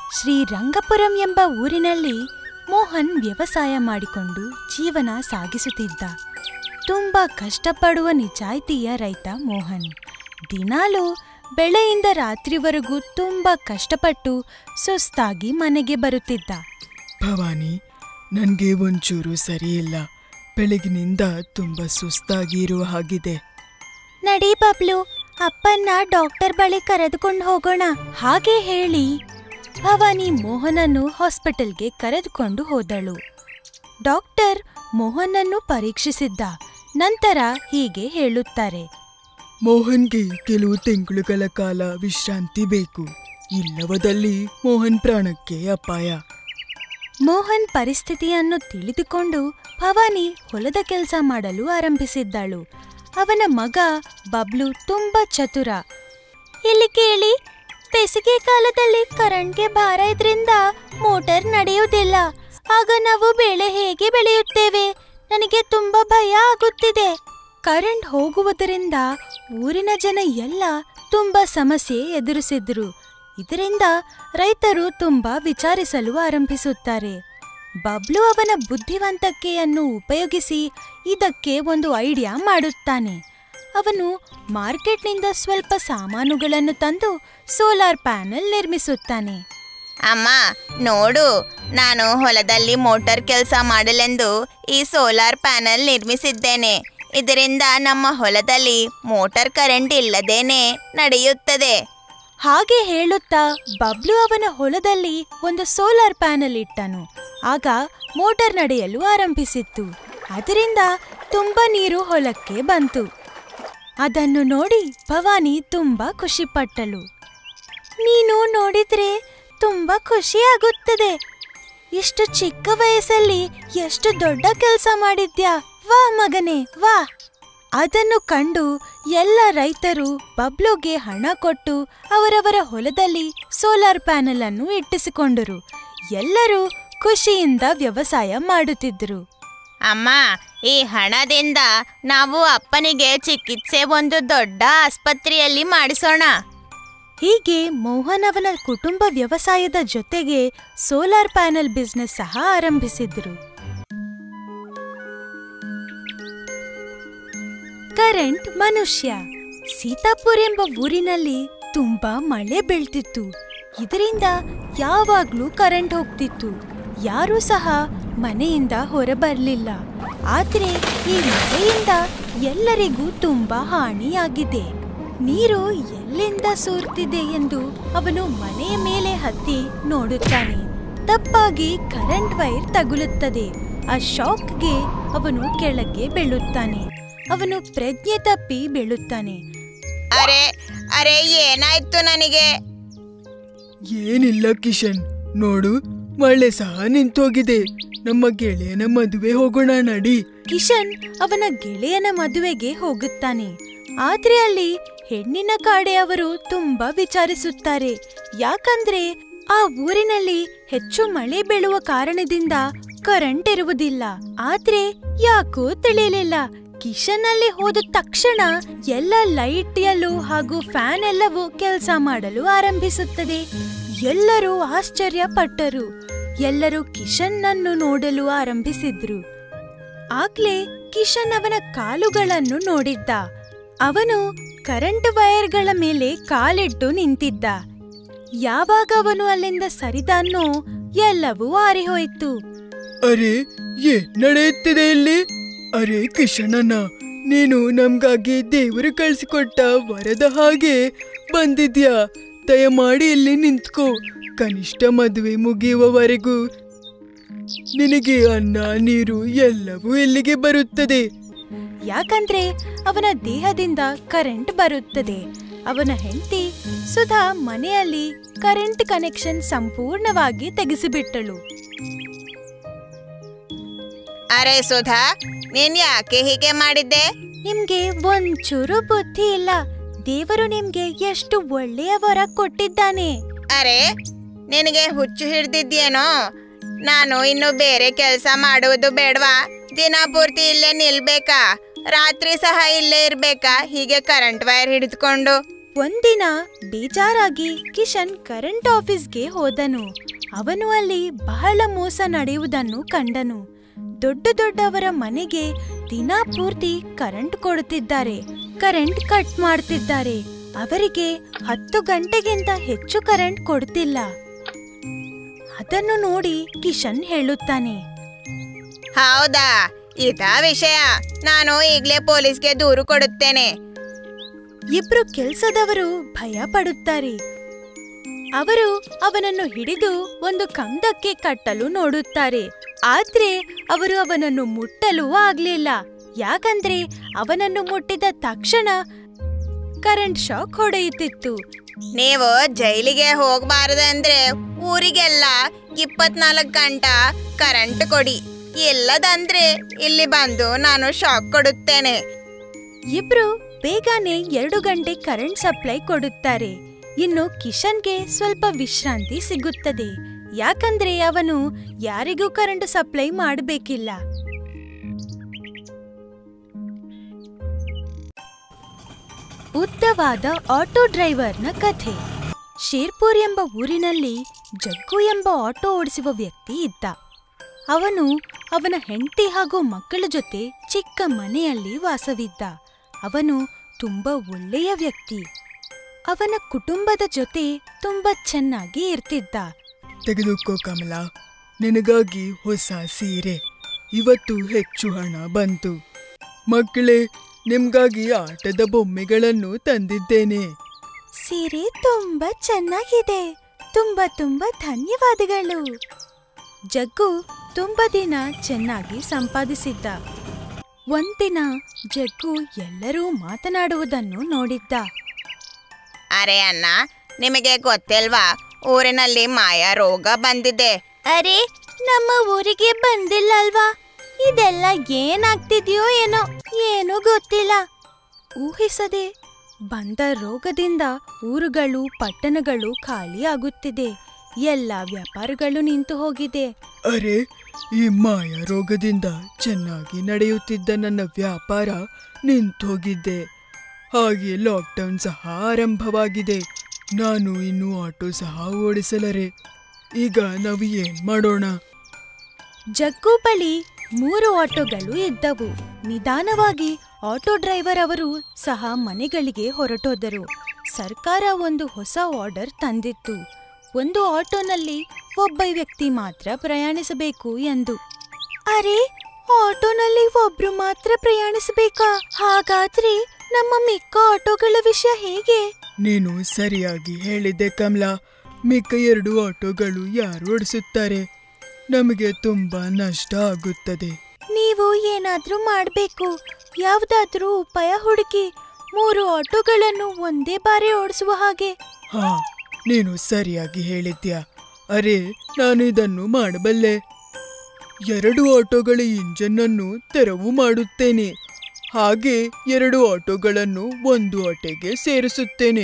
ಶ್ರೀರಂಗಪುರಂ ಎಂಬ ಊರಿನಲ್ಲಿ ಮೋಹನ್ ವ್ಯವಸಾಯ ಮಾಡಿಕೊಂಡು ಜೀವನ ಸಾಗಿಸುತ್ತಿದ್ದ. ತುಂಬಾ ಕಷ್ಟಪಡುವ ನಿಜಾಯಿತಿಯ ರೈತ ಮೋಹನ್. ದಿನಾಲೂ ಬೆಳೆಯಿಂದ ರಾತ್ರಿವರೆಗೂ ತುಂಬಾ ಕಷ್ಟಪಟ್ಟು ಸುಸ್ತಾಗಿ ಮನೆಗೆ ಬರುತ್ತಿದ್ದ. ಭವಾನಿ, ನನಗೆ ಒಂಚೂರು ಸರಿಯಿಲ್ಲ. ಬೆಳಗಿನಿಂದ ತುಂಬಾ ಸುಸ್ತಾಗಿ ಇರುವ ಹಾಗಿದೆ. ನಡಿ ಬಬ್ಲು, ಅಪ್ಪನ್ನ ಡಾಕ್ಟರ್ ಬಳಿ ಕರೆದುಕೊಂಡು ಹೋಗೋಣ. ಹಾಗೆ ಹೇಳಿ ಭವಾನಿ ಮೋಹನನ್ನು ಹಾಸ್ಪಿಟಲ್ಗೆ ಕರೆದುಕೊಂಡು ಹೋದಳು. ಡಾಕ್ಟರ್ ಮೋಹನನ್ನು ಪರೀಕ್ಷಿಸಿದ್ದ. ನಂತರ ಹೀಗೆ ಹೇಳುತ್ತಾರೆ, ಮೋಹನ್ಗೆ ಕೆಲವು ತಿಂಗಳುಗಳ ಕಾಲ ವಿಶ್ರಾಂತಿ ಬೇಕು. ಇಲ್ಲವದಲ್ಲಿ ಮೋಹನ್ ಪ್ರಾಣಕ್ಕೆ ಅಪಾಯ. ಮೋಹನ್ ಪರಿಸ್ಥಿತಿಯನ್ನು ತಿಳಿದುಕೊಂಡು ಭವಾನಿ ಹೊಲದ ಕೆಲಸ ಮಾಡಲು ಆರಂಭಿಸಿದ್ದಳು. ಅವನ ಮಗ ಬಬ್ಲು ತುಂಬಾ ಚತುರ. ಇಲ್ಲಿ ಕೇಳಿ, ಬೇಸಿಗೆ ಕಾಲದಲ್ಲಿ ಕರೆಂಟ್ಗೆ ಭಾರ ಇದ್ರಿಂದ ಮೋಟಾರ್ ನಡೆಯುವುದಿಲ್ಲ. ಆಗ ನಾವು ಬೆಳೆ ಹೇಗೆ ಬೆಳೆಯುತ್ತೇವೆ? ನನಗೆ ತುಂಬಾ ಭಯ ಆಗುತ್ತಿದೆ. ಕರೆಂಟ್ ಹೋಗುವುದರಿಂದ ಊರಿನ ಜನ ಎಲ್ಲ ತುಂಬಾ ಸಮಸ್ಯೆ ಎದುರಿಸಿದ್ರು. ಇದರಿಂದ ರೈತರು ತುಂಬಾ ವಿಚಾರಿಸಲು ಆರಂಭಿಸುತ್ತಾರೆ. ಬಬ್ಲು ಅವನ ಬುದ್ಧಿವಂತಿಕೆಯನ್ನು ಉಪಯೋಗಿಸಿ ಇದಕ್ಕೆ ಒಂದು ಐಡಿಯಾ ಮಾಡುತ್ತಾನೆ. ಅವನು ಮಾರ್ಕೆಟ್ನಿಂದ ಸ್ವಲ್ಪ ಸಾಮಾನುಗಳನ್ನು ತಂದು ಸೋಲಾರ್ ಪ್ಯಾನೆಲ್ ನಿರ್ಮಿಸುತ್ತಾನೆ. ಅಮ್ಮ ನೋಡು, ನಾನು ಹೊಲದಲ್ಲಿ ಮೋಟಾರ್ ಕೆಲಸ ಮಾಡಲೆಂದು ಈ ಸೋಲಾರ್ ಪ್ಯಾನೆಲ್ ನಿರ್ಮಿಸಿದ್ದೇನೆ. ಇದರಿಂದ ನಮ್ಮ ಹೊಲದಲ್ಲಿ ಮೋಟಾರ್ ಕರೆಂಟ್ ಇಲ್ಲದೇನೆ ನಡೆಯುತ್ತದೆ. ಹಾಗೆ ಹೇಳುತ್ತಾ ಬಬ್ಲು ಅವನ ಹೊಲದಲ್ಲಿ ಒಂದು ಸೋಲಾರ್ ಪ್ಯಾನೆಲ್ ಇಟ್ಟನು. ಆಗ ಮೋಟಾರ್ ನಡೆಯಲು ಆರಂಭಿಸಿತ್ತು. ಅದರಿಂದ ತುಂಬಾ ನೀರು ಹೊಲಕ್ಕೆ ಬಂತು. ಅದನ್ನು ನೋಡಿ ಭವಾನಿ ತುಂಬಾ ಖುಷಿಪಟ್ಟಳು. ನೀನು ನೋಡಿದ್ರೆ ತುಂಬಾ ಖುಷಿ ಆಗುತ್ತದೆ. ಇಷ್ಟು ಚಿಕ್ಕ ವಯಸ್ಸಲ್ಲಿ ಎಷ್ಟು ದೊಡ್ಡ ಕೆಲಸ ಮಾಡಿದ್ಯಾ, ವಾ ಮಗನೇ ವಾ. ಅದನ್ನು ಕಂಡು ಎಲ್ಲ ರೈತರು ಬಬ್ಲುಗೆ ಹಣ ಕೊಟ್ಟು ಅವರವರ ಹೊಲದಲ್ಲಿ ಸೋಲಾರ್ ಪ್ಯಾನೆಲ್ ಅನ್ನು ಇಟ್ಟಿಸಿಕೊಂಡರು. ಎಲ್ಲರೂ ಖುಷಿಯಿಂದ ವ್ಯವಸಾಯ ಮಾಡುತ್ತಿದ್ದರು. ಅಮ್ಮ, ಈ ಹಣದಿಂದ ನಾವು ಅಪ್ಪನಿಗೆ ಚಿಕಿತ್ಸೆ ಒಂದು ದೊಡ್ಡ ಆಸ್ಪತ್ರೆಯಲ್ಲಿ ಮಾಡಿಸೋಣ. ಹೀಗೆ ಮೋಹನ್ ಅವನ ಕುಟುಂಬ ವ್ಯವಸಾಯದ ಜೊತೆಗೆ ಸೋಲಾರ್ ಪ್ಯಾನೆಲ್ ಬಿಸ್ನೆಸ್ ಸಹ ಆರಂಭಿಸಿದ್ರು. ಕರೆಂಟ್ ಮನುಷ್ಯ. ಸೀತಾಪುರ್ ಎಂಬ ಊರಿನಲ್ಲಿ ತುಂಬಾ ಮಳೆ ಬೀಳ್ತಿತ್ತು. ಇದರಿಂದ ಯಾವಾಗ್ಲೂ ಕರೆಂಟ್ ಹೋಗ್ತಿತ್ತು. ಯಾರೂ ಸಹ ಮನೆಯಿಂದ ಹೊರಬರಲಿಲ್ಲ. ಆದ್ರೆ ಈ ಮಳೆಯಿಂದ ಎಲ್ಲರಿಗೂ ತುಂಬಾ ಹಾನಿಯಾಗಿದೆ. ನೀರು ಎಲ್ಲಿಂದ ಸೋರ್ತಿದೆ ಎಂದು ಅವನು ಮನೆಯ ಮೇಲೆ ಹತ್ತಿ ನೋಡುತ್ತಾನೆ. ತಪ್ಪಾಗಿ ಕರೆಂಟ್ ವೈರ್ ತಗುಲುತ್ತದೆ. ಆ ಶಾಕ್ಗೆ ಅವನು ಕೆಳಗೆ ಬೀಳುತ್ತಾನೆ. ಅವನು ಪ್ರಜ್ಞೆ ತಪ್ಪಿ ಬೀಳುತ್ತಾನೆ. ಅರೆ ಅರೆ ಏನಾಯ್ತು ನನಗೆ? ಏನಿಲ್ಲ ಕಿಶನ್, ನೋಡು ಮಳೆ ಸಹ ನಿಂತೋಗಿದೆ. ನಮ್ಮ ಗೆಳೆಯನ ಮದುವೆ ಹೋಗೋಣ ನಡಿ. ಕಿಶನ್ ಅವನ ಗೆಳೆಯನ ಮದುವೆಗೆ ಹೋಗುತ್ತಾನೆ. ಆದ್ರೆ ಅಲ್ಲಿ ಹೆಣ್ಣಿನ ಕಾಡೆಯವರು ತುಂಬಾ ವಿಚಾರಿಸುತ್ತಾರೆ. ಯಾಕಂದ್ರೆ ಆ ಊರಿನಲ್ಲಿ ಹೆಚ್ಚು ಮಳೆ ಬೀಳುವ ಕಾರಣದಿಂದ ಕರೆಂಟ್ ಇರುವುದಿಲ್ಲ. ಆದ್ರೆ ಯಾಕೋ ತಿಳಿಯಲಿಲ್ಲ. ಕಿಶನ್ ಅಲ್ಲಿ ಹೋದ ತಕ್ಷಣ ಎಲ್ಲ ಲೈಟ್ ಎಲ್ಲೂ ಹಾಗೂ ಫ್ಯಾನ್ ಎಲ್ಲವೂ ಕೆಲಸ ಮಾಡಲು ಆರಂಭಿಸುತ್ತದೆ. ಎಲ್ಲರೂ ಆಶ್ಚರ್ಯ ಪಟ್ಟರು. ಎಲ್ಲರೂ ಕಿಶನ್ ನನ್ನು ನೋಡಲು ಆರಂಭಿಸಿದ್ರು. ಆಗ್ಲೇ ಕಿಶನ್ ಅವನ ಕಾಲುಗಳನ್ನು ನೋಡಿದ್ದ. ಅವನು ಕರೆಂಟ್ ವೈರ್ಗಳ ಮೇಲೆ ಕಾಲಿಟ್ಟು ನಿಂತಿದ್ದ. ಯಾವಾಗ ಅವನು ಅಲ್ಲಿಂದ ಸರಿದಾನೋ ಎಲ್ಲವೂ ಆರಿಹೋಯ್ತು. ಅರೆ, ಏನ್ ನಡೆಯುತ್ತಿದೆ ಇಲ್ಲಿ? ಅರೆ ಕಿಶನಣ್ಣ, ನೀನು ನಮ್ಗಾಗಿ ದೇವರು ಕಳಿಸಿಕೊಟ್ಟ ವರದ ಹಾಗೆ ಬಂದಿದ್ಯಾ? ದಯಮಾಡಿ ಇಲ್ಲಿ ನಿಂತ್ಕೋ. ಕನಿಷ್ಠ ಮದುವೆ ಮುಗಿಯುವವರೆಗೂ ನಿನಗೆ ಅನ್ನ ನೀರು ಎಲ್ಲವೂ ಇಲ್ಲಿಗೆ ಬರುತ್ತದೆ. ಯಾಕಂದ್ರೆ ಅವನ ದೇಹದಿಂದ ಕರೆಂಟ್ ಬರುತ್ತದೆ. ಅವನ ಹೆಂಡತಿ ಸುಧಾ ಮನೆಯಲ್ಲಿ ಕರೆಂಟ್ ಕನೆಕ್ಷನ್ ಸಂಪೂರ್ಣವಾಗಿ ತೆಗೆಸಿಬಿಟ್ಟಳು. ಅರೆ ಸುಧಾ, ನೀನ್ ಯಾಕೆ ಹೀಗೆ ಮಾಡಿದ್ದೆ? ನಿಮ್ಗೆ ಒಂಚೂರು ಬುದ್ಧಿ ಇಲ್ಲ. ದೇವರು ನಿಮ್ಗೆ ಎಷ್ಟು ಒಳ್ಳೆಯ ವರ ಕೊಟ್ಟಿದ್ದಾನೆ. ಅರೆ, ನಿನಗೆ ಹುಚ್ಚು ಹಿಡ್ದಿದ್ಯೇನೋ? ನಾನು ಇನ್ನು ಬೇರೆ ಕೆಲಸ ಮಾಡುವುದು ಬೇಡವಾ? ದಿನ ಪೂರ್ತಿ ಇಲ್ಲೇ ನಿಲ್ಬೇಕಾ? ರಾತ್ರಿ ಸಹ ಇಲ್ಲೇ ಇರ್ಬೇಕಾ ಹೀಗೆ ಕರೆಂಟ್ ವೈರ್ ಹಿಡಿದುಕೊಂಡು? ಒಂದಿನ ಬೇಜಾರಾಗಿ ಕಿಶನ್ ಕರೆಂಟ್ ಆಫೀಸ್ಗೆ ಹೋದನು. ಅವನು ಅಲ್ಲಿ ಬಹಳ ಮೋಸ ನಡೆಯುವುದನ್ನು ಕಂಡನು. ದೊಡ್ಡ ದೊಡ್ಡವರ ಮನೆಗೆ ದಿನ ಪೂರ್ತಿ ಕರೆಂಟ್ ಕೊಡುತ್ತಿದ್ದಾರೆ, ಕರೆಂಟ್ ಕಟ್ ಮಾಡ್ತಿದ್ದಾರೆ. ಅವರಿಗೆ 10 ಗಂಟೆಗಿಂತ ಹೆಚ್ಚು ಕರೆಂಟ್ ಕೊಡ್ತಿಲ್ಲ. ಅದನ್ನು ನೋಡಿ ಕಿಶನ್ ಹೇಳುತ್ತಾನೆ, ಹೌದಾ, ಇದಾ ವಿಷಯ. ನಾನು ಈಗ್ಲೇ ಪೊಲೀಸ್ಗೆ ದೂರು ಕೊಡುತ್ತೇನೆ. ಇಬ್ರು ಕೆಲ್ಸದವರು ಭಯ ಪಡುತ್ತಾರೆ. ಅವರು ಅವನನ್ನು ಹಿಡಿದು ಒಂದು ಕಂದಕ್ಕೆ ಕಟ್ಟಲು ನೋಡುತ್ತಾರೆ. ಆದ್ರೆ ಅವರು ಅವನನ್ನು ಮುಟ್ಟಲು ಆಗ್ಲಿಲ್ಲ. ಯಾಕಂದ್ರೆ ಅವನನ್ನು ಮುಟ್ಟಿದ ತಕ್ಷಣ ಕರೆಂಟ್ ಶಾಕ್ ಹೊಡೆಯುತ್ತಿತ್ತು. ನೀವು ಜೈಲಿಗೆ ಹೋಗಬಾರದಂದ್ರೆ ಊರಿಗೆಲ್ಲ 24 ಗಂಟೆ ಕರೆಂಟ್ ಕೊಡಿ. ಇಲ್ಲದಂದ್ರೆ ಇಲ್ಲಿ ಬಂದು ನಾನು ಶಾಕ್ ಕೊಡುತ್ತೇನೆ. ಇಬ್ರು ಬೇಗನೆ 2 ಗಂಟೆ ಕರೆಂಟ್ ಸಪ್ಲೈ ಕೊಡುತ್ತಾರೆ. ಇನ್ನು ಕಿಶನ್ಗೆ ಸ್ವಲ್ಪ ವಿಶ್ರಾಂತಿ ಸಿಗುತ್ತದೆ. ಯಾಕಂದ್ರೆ ಅವನು ಯಾರಿಗೂ ಕರೆಂಟ್ ಸಪ್ಲೈ ಮಾಡಬೇಕಿಲ್ಲ. ಉದ್ದವಾದ ಆಟೋ ಡ್ರೈವರ್ನ ಕಥೆ. ಶೇರ್ಪುರ್ ಎಂಬ ಊರಿನಲ್ಲಿ ಜಗ್ಗು ಎಂಬ ಆಟೋ ಓಡಿಸುವ ವ್ಯಕ್ತಿ ಇದ್ದ. ಅವನು ಅವನ ಹೆಂಡತಿ ಹಾಗೂ ಮಕ್ಕಳ ಜೊತೆ ಚಿಕ್ಕ ಮನೆಯಲ್ಲಿ ವಾಸವಿದ್ದ. ಅವನು ತುಂಬಾ ಒಳ್ಳೆಯ ವ್ಯಕ್ತಿ. ಅವನ ಕುಟುಂಬದ ಜೊತೆ ತುಂಬಾ ಚೆನ್ನಾಗಿ ಇರ್ತಿದ್ದ. ತೆಗೆದುಕೋ ಕಮಲಾ, ನಿನಗಾಗಿ ಹೊಸ ಸೀರೆ. ಇವತ್ತು ಹೆಚ್ಚು ಹಣ ಬಂತು. ಮಕ್ಕಳೇ, ನಿಮ್ಗಾಗಿ ಆಟದ ಬೊಮ್ಮೆಗಳನ್ನು ತಂದಿದ್ದೇನೆ. ಸೀರೆ ತುಂಬಾ ಚೆನ್ನಾಗಿದೆ. ತುಂಬಾ ತುಂಬಾ ಧನ್ಯವಾದಗಳು. ಜಗ್ಗು ತುಂಬಾ ದಿನ ಚೆನ್ನಾಗಿ ಸಂಪಾದಿಸಿದ್ದ. ಒಂದಿನ ಜಗ್ಗು ಎಲ್ಲರೂ ಮಾತನಾಡುವುದನ್ನು ನೋಡಿದ್ದ. ಅರೆ ಅಣ್ಣ, ನಿಮಗೆ ಗೊತ್ತಿಲ್ವಾ, ಊರಿನಲ್ಲಿ ಮಾಯಾ ರೋಗ ಬಂದಿದೆ. ಅರೆ, ನಮ್ಮ ಊರಿಗೆ ಬಂದಿಲ್ಲ ಅಲ್ವಾ? ಇದೆಲ್ಲ ಏನಾಗ್ತಿದ್ಯೋ ಏನೋ, ಏನೂ ಗೊತ್ತಿಲ್ಲ. ಊಹಿಸದೆ ಬಂದ ರೋಗದಿಂದ ಊರುಗಳು ಪಟ್ಟಣಗಳು ಖಾಲಿ ಆಗುತ್ತಿದೆ. ಎಲ್ಲ ವ್ಯಾಪಾರಗಳು ನಿಂತು ಹೋಗಿದೆ. ಅರೆ, ಈ ಮಾಯಾ ರೋಗದಿಂದ ಚೆನ್ನಾಗಿ ನಡೆಯುತ್ತಿದ್ದ ನನ್ನ ವ್ಯಾಪಾರ ನಿಂತೋಗಿದ್ದೆ. ಹಾಗೆ ಲಾಕ್ಡೌನ್ ಸಹ ಆರಂಭವಾಗಿದೆ. ನಾನು ಇನ್ನು ಆಟೋ ಸಹ ಓಡಿಸಲರೆ. ಈಗ ನಾವು ಏನ್ ಮಾಡೋಣ? ಜಗ್ಗು ಬಳಿ 3 ಆಟೋಗಳು ಇದ್ದವು. ನಿಧಾನವಾಗಿ ಆಟೋ ಡ್ರೈವರ್ ಅವರು ಸಹ ಮನೆಗಳಿಗೆ ಹೊರಟೋದರು. ಸರ್ಕಾರ ಒಂದು ಹೊಸ ಆರ್ಡರ್ ತಂದಿತ್ತು. ಒಂದು ಆಟೋನಲ್ಲಿ ಒಬ್ಬ ವ್ಯಕ್ತಿ ಮಾತ್ರ ಪ್ರಯಾಣಿಸಬೇಕು ಎಂದು. ಅರೆ, ಆಟೋನಲ್ಲಿ ಒಬ್ರು ಮಾತ್ರ ಪ್ರಯಾಣಿಸಬೇಕಾ? ಹಾಗಾದ್ರೆ ನಮ್ಮ ಮಿಕ್ಕ ಆಟೋಗಳ ವಿಷಯ ಹೇಗೆ? ನೀನು ಸರಿಯಾಗಿ ಹೇಳಿದ್ದೆ ಕಮಲಾ. ಮಿಕ್ಕ 2 ಆಟೋಗಳು ಯಾರು ಓಡಿಸುತ್ತಾರೆ? ನಮಗೆ ತುಂಬಾ ನಷ್ಟ ಆಗುತ್ತದೆ. ನೀವು ಏನಾದ್ರೂ ಮಾಡ್ಬೇಕು. ಯಾವುದಾದ್ರೂ ಉಪಾಯ ಹುಡುಕಿ 3 ಆಟೋಗಳನ್ನು ಒಂದೇ ಬಾರಿ ಓಡಿಸುವ ಹಾಗೆ. ಹಾ, ನೀನು ಸರಿಯಾಗಿ ಹೇಳಿದ್ಯಾ. ಅರೆ, ನಾನು ಇದನ್ನು ಮಾಡಬಲ್ಲೆ. 2 ಆಟೋಗಳ ಇಂಜನ್ ಅನ್ನು ತೆರವು ಮಾಡುತ್ತೇನೆ. ಹಾಗೆ 2 ಆಟೋಗಳನ್ನು ಒಂದು ಆಟೋಗೆ ಸೇರಿಸುತ್ತೇನೆ.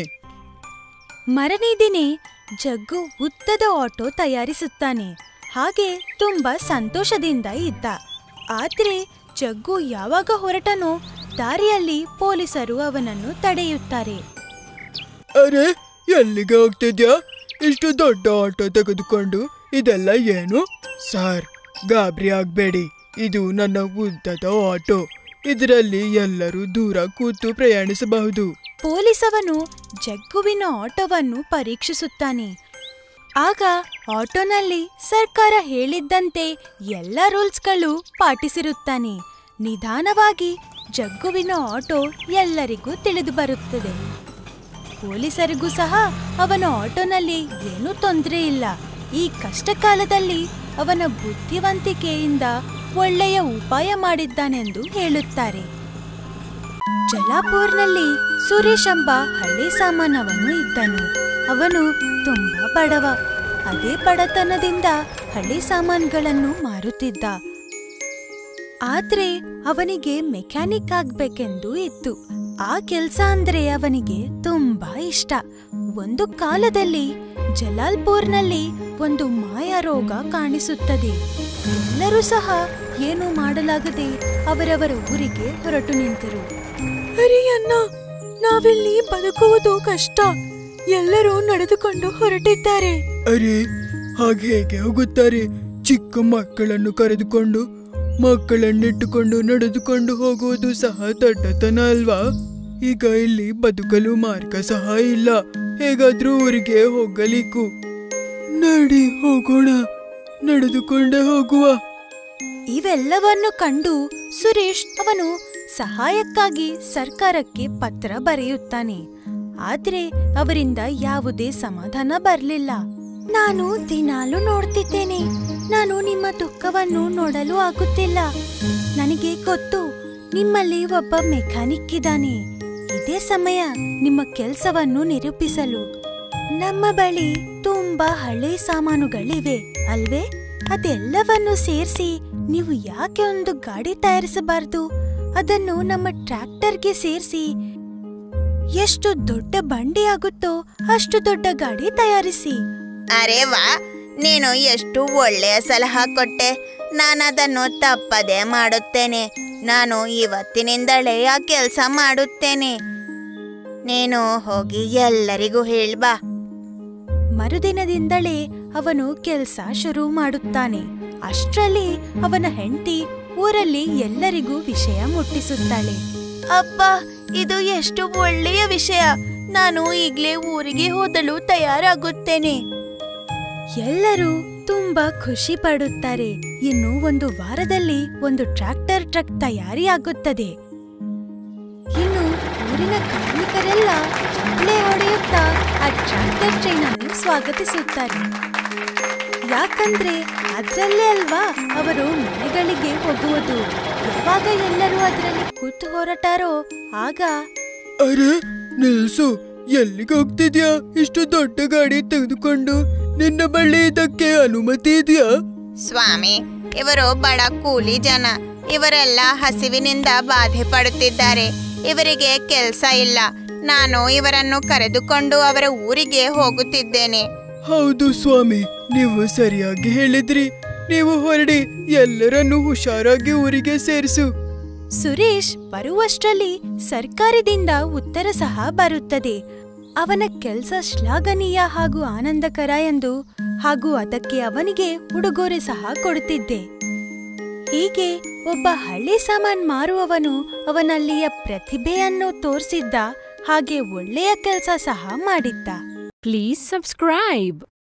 ಮರನೇ ದಿನ ಜಗ್ಗು ಉದ್ದದ ಆಟೋ ತಯಾರಿಸುತ್ತಾನೆ. ಹಾಗೆ ತುಂಬಾ ಸಂತೋಷದಿಂದ ಇದ್ದ. ಆದ್ರೆ ಜಗ್ಗು ಯಾವಾಗ ಹೊರಟನೋ ದಾರಿಯಲ್ಲಿ ಪೊಲೀಸರು ಅವನನ್ನು ತಡೆಯುತ್ತಾರೆ. ಅರೆ, ಎಲ್ಲಿಗೆ ಹೋಗ್ತಿದ್ಯಾ? ಇಷ್ಟು ದೊಡ್ಡ ಆಟೋ ತೆಗೆದುಕೊಂಡು ಇದೆಲ್ಲ ಏನು? ಸಾರ್, ಗಾಬರಿ ಆಗ್ಬೇಡಿ. ಇದು ನನ್ನ ಉದ್ದದ ಆಟೋ. ಇದರಲ್ಲಿ ಎಲ್ಲರೂ ದೂರ ಕೂತು ಪ್ರಯಾಣಿಸಬಹುದು. ಪೊಲೀಸವನು ಜಗ್ಗುವಿನ ಆಟೋವನ್ನು ಪರೀಕ್ಷಿಸುತ್ತಾನೆ. ಆಗ ಆಟೋನಲ್ಲಿ ಸರ್ಕಾರ ಹೇಳಿದ್ದಂತೆ ಎಲ್ಲ ರೂಲ್ಸ್ಗಳು ಪಾಟಿಸಿರುತ್ತಾನೆ. ನಿಧಾನವಾಗಿ ಜಗ್ಗುವಿನ ಆಟೋ ಎಲ್ಲರಿಗೂ ತಿಳಿದು ಬರುತ್ತದೆ. ಪೊಲೀಸರಿಗೂ ಸಹ ಅವನ ಆಟೋನಲ್ಲಿ ಏನೂ ತೊಂದರೆ ಇಲ್ಲ. ಈ ಕಷ್ಟ ಕಾಲದಲ್ಲಿ ಅವನ ಬುದ್ಧಿವಂತಿಕೆಯಿಂದ ಒಳ್ಳೆಯ ಉಪಾಯ ಮಾಡಿದ್ದಾನೆಂದು ಹೇಳುತ್ತಾರೆ. ಜಲಾಪುರ್ನಲ್ಲಿ ಸುರೇಶ್ ಎಂಬ ಹಳೆ ಸಾಮಾನವನು ಇದ್ದನು. ಅವನು ತುಂಬಾ ಬಡವ. ಅದೇ ಬಡತನದಿಂದ ಹಳೆ ಸಾಮಾನುಗಳನ್ನು ಮಾರುತ್ತಿದ್ದ. ಆದ್ರೆ ಅವನಿಗೆ ಮೆಕ್ಯಾನಿಕ್ ಆಗ್ಬೇಕೆಂದು ಇತ್ತು. ಆ ಕೆಲ್ಸ ಅಂದ್ರೆ ಅವನಿಗೆ ತುಂಬಾ ಇಷ್ಟ. ಒಂದು ಕಾಲದಲ್ಲಿ ಜಲಾಲ್ಪುರ್ನಲ್ಲಿ ಒಂದು ಮಾಯಾ ರೋಗ ಕಾಣಿಸುತ್ತದೆ. ಎಲ್ಲರೂ ಸಹ ಏನು ಮಾಡಲಾಗದೆ ಅವರವರ ಊರಿಗೆ ಹೊರಟು ನಿಂತರು. ಅರೆ ಅಣ್ಣ, ನಾವಿಲ್ಲಿ ಬದುಕುವುದು ಕಷ್ಟ. ಎಲ್ಲರೂ ನಡೆದುಕೊಂಡು ಹೊರಟಿದ್ದಾರೆ. ಅರೆ, ಹಾಗೆ ಹೇಗೆ ಹೋಗುತ್ತಾರೆ? ಚಿಕ್ಕ ಮಕ್ಕಳನ್ನು ಕರೆದುಕೊಂಡು ಮಕ್ಕಳನ್ನಿಟ್ಟುಕೊಂಡು ನಡೆದುಕೊಂಡು ಹೋಗುವುದು ಸಹ ದಡ್ಡತನ ಅಲ್ವಾ? ಈಗ ಇಲ್ಲಿ ಬದುಕಲು ಮಾರ್ಗ ಸಹ ಇಲ್ಲ. ಹೇಗಾದ್ರೂ ಊರಿಗೆ ಹೋಗಲಿಕ್ಕು. ನಡಿ ಹೋಗೋಣ, ನಡೆದುಕೊಂಡೇ ಹೋಗುವ. ಇವೆಲ್ಲವನ್ನು ಕಂಡು ಸುರೇಶ್ ಅವನು ಸಹಾಯಕ್ಕಾಗಿ ಸರ್ಕಾರಕ್ಕೆ ಪತ್ರ ಬರೆಯುತ್ತಾನೆ. ಆದ್ರೆ ಅವರಿಂದ ಯಾವುದೇ ಸಮಾಧಾನ ಬರಲಿಲ್ಲ. ನಾನು ದಿನಾಲು ನೋಡ್ತಿದ್ದೇನೆ. ನಾನು ನಿಮ್ಮ ದುಃಖವನ್ನು ನೋಡಲು ಆಗುತ್ತಿಲ್ಲ. ನನಗೆ ಗೊತ್ತು, ನಿಮ್ಮಲ್ಲಿ ಒಬ್ಬ ಮೆಕ್ಯಾನಿಕ್ ಇದ್ದಾನೆ. ಇದೇ ಸಮಯ ನಿಮ್ಮ ಕೆಲಸವನ್ನು ನಿರೂಪಿಸಲು. ನಮ್ಮ ಬಳಿ ತುಂಬಾ ಹಳೆ ಸಾಮಾನುಗಳಿವೆ ಅಲ್ವೇ? ಅದೆಲ್ಲವನ್ನು ಸೇರಿಸಿ ನೀವು ಯಾಕೆ ಒಂದು ಗಾಡಿ ತಯಾರಿಸಬಾರದು? ಅದನ್ನು ನಮ್ಮ ಟ್ರ್ಯಾಕ್ಟರ್ಗೆ ಸೇರಿಸಿ ಎಷ್ಟು ದೊಡ್ಡ ಬಂಡಿ ಆಗುತ್ತೋ ಅಷ್ಟು ದೊಡ್ಡ ಗಾಡಿ ತಯಾರಿಸಿ. ಅರೆ ವಾ, ನೀನು ಎಷ್ಟು ಒಳ್ಳೆಯ ಸಲಹೆ ಕೊಟ್ಟೆ. ನಾನದನ್ನು ತಪ್ಪದೇ ಮಾಡುತ್ತೇನೆ. ನಾನು ಇವತ್ತಿನಿಂದಲೇ ಆ ಕೆಲಸ ಮಾಡುತ್ತೇನೆ. ನೀನು ಹೋಗಿ ಎಲ್ಲರಿಗೂ ಹೇಳ್ಬಾ. ಮರುದಿನದಿಂದಲೇ ಅವನು ಕೆಲಸ ಶುರು ಮಾಡುತ್ತಾನೆ. ಅಷ್ಟರಲ್ಲಿ ಅವನ ಹೆಂಡತಿ ಊರಲ್ಲಿ ಎಲ್ಲರಿಗೂ ವಿಷಯ ಮುಟ್ಟಿಸುತ್ತಾಳೆ. ಅಪ್ಪ, ಇದು ಎಷ್ಟು ಒಳ್ಳೆಯ ವಿಷಯ. ನಾನು ಈಗ್ಲೇ ಊರಿಗೆ ಹೋದಲು ತಯಾರಾಗುತ್ತೇನೆ. ಎಲ್ಲರೂ ತುಂಬಾ ಖುಷಿ ಪಡುತ್ತಾರೆ. ಇನ್ನು ಒಂದು ವಾರದಲ್ಲಿ ಒಂದು ಟ್ರ್ಯಾಕ್ಟರ್ ಟ್ರಕ್ ತಯಾರಿಯಾಗುತ್ತದೆ. ಇನ್ನು ಊರಿನ ಕಾರ್ಮಿಕರೆಲ್ಲ ಚಪ್ಪಾಳೆ ಹೊಡೆಯುತ್ತಾ ಆ ಟ್ರ್ಯಾಕ್ಟರ್ ಟ್ರೈನ್ ಅನ್ನು ಸ್ವಾಗತಿಸುತ್ತಾರೆ. ಯಾಕಂದ್ರೆ ಅದ್ರಲ್ಲೇ ಅಲ್ವಾ ಅವರು ಮನೆಗಳಿಗೆ ಹೋಗುವುದು. ಯಾವಾಗ ಎಲ್ಲರೂ ಅದರಲ್ಲಿ ಕೂತು ಹೊರಟಾರೋ ಆಗ. ಅರೆ ನಿಲ್ಸು, ಎಲ್ಲಿಗೆ ಹೋಗ್ತಿದ್ಯಾ? ಇಷ್ಟು ದೊಡ್ಡ ಗಾಡಿ ತೆಗೆದುಕೊಂಡು ನಿನ್ನ ಬಳಿ ಇದಕ್ಕೆ ಅನುಮತಿ ಇದೆಯಾ? ಸ್ವಾಮಿ, ಇವರು ಬಡ ಕೂಲಿ ಜನ. ಇವರೆಲ್ಲ ಹಸಿವಿನಿಂದ ಬಾಧೆ ಪಡುತ್ತಿದ್ದಾರೆ. ಇವರಿಗೆ ಕೆಲಸ ಇಲ್ಲ. ನಾನು ಇವರನ್ನು ಕರೆದುಕೊಂಡು ಅವರ ಊರಿಗೆ ಹೋಗುತ್ತಿದ್ದೇನೆ. ಹೌದು ಸ್ವಾಮಿ, ನೀವು ಸರಿಯಾಗಿ ಹೇಳಿದ್ರಿ. ನೀವು ಹೊರಡಿ, ಎಲ್ಲರನ್ನೂ ಹುಷಾರಾಗಿ ಊರಿಗೆ ಸೇರಿಸು. ಸುರೇಶ್ ಬರುವಷ್ಟರಲ್ಲಿ ಸರ್ಕಾರದಿಂದ ಉತ್ತರ ಸಹ ಬರುತ್ತದೆ. ಅವನ ಕೆಲಸ ಶ್ಲಾಘನೀಯ ಹಾಗೂ ಆನಂದಕರ ಎಂದು, ಹಾಗೂ ಅದಕ್ಕೆ ಅವನಿಗೆ ಉಡುಗೊರೆ ಸಹ ಕೊಡುತ್ತಿದ್ದೆ. ಹೀಗೆ ಒಬ್ಬ ಹಳ್ಳಿ ಸಾಮಾನ್ ಮಾರುವವನು ಅವನಲ್ಲಿಯ ಪ್ರತಿಭೆಯನ್ನು ತೋರಿಸಿದ್ದ. ಹಾಗೆ ಒಳ್ಳೆಯ ಕೆಲಸ ಸಹ ಮಾಡಿದ್ದ. Please subscribe.